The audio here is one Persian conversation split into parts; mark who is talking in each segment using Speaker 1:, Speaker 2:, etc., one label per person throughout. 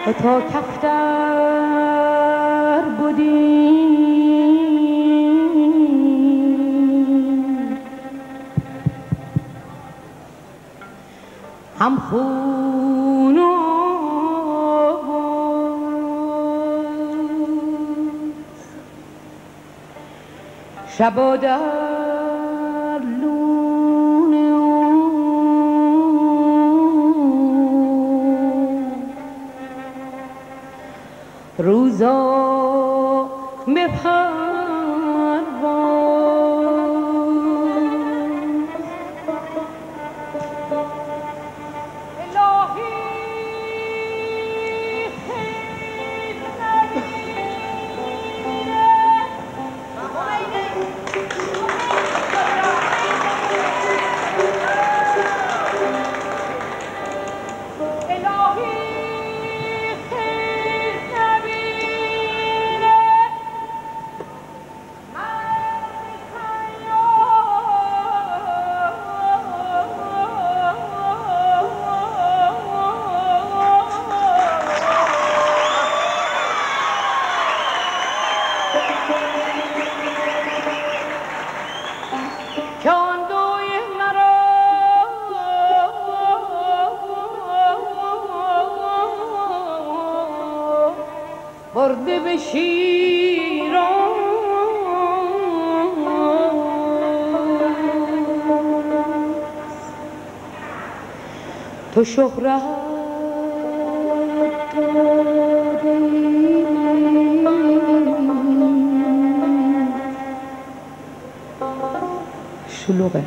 Speaker 1: و تا کفتر بودیم هم خون و شب در لونه روزا بپرواز برده به شیراز تو شهرت داده شلوغه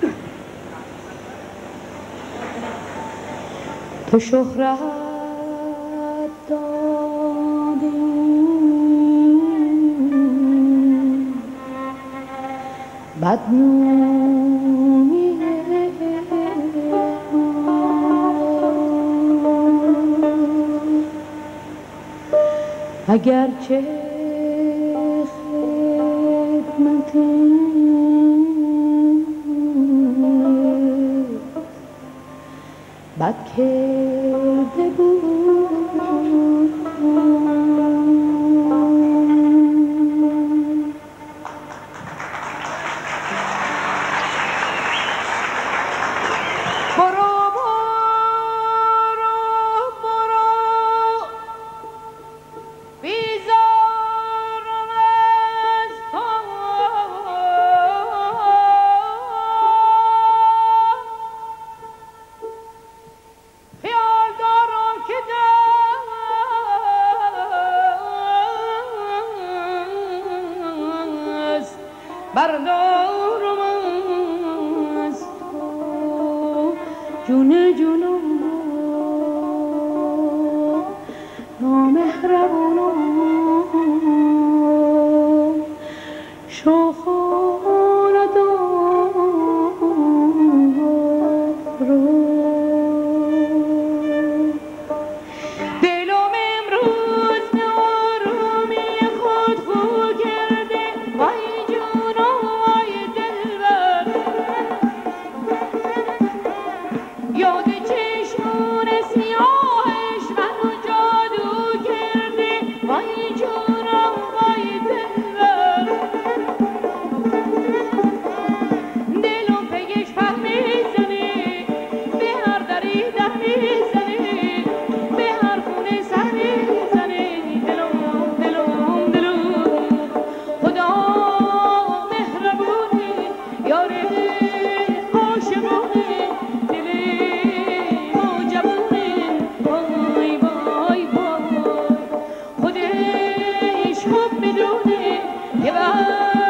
Speaker 1: تو شهرت بدنامی اگرچه خدمت بد کرده بود بردارم از تو جون جونم نامهربانم شاخانه دلم امروز نارومی خود خو کرده وای یاد چشمون سیاهش منو جادو کرده وای جونم وای دلبر دلم پیش پر میزنه به هر دری در میزنه به هر خونه سر میزنه دلم خدا مهربونه یاره عاشقونه خودش خوب میدونه که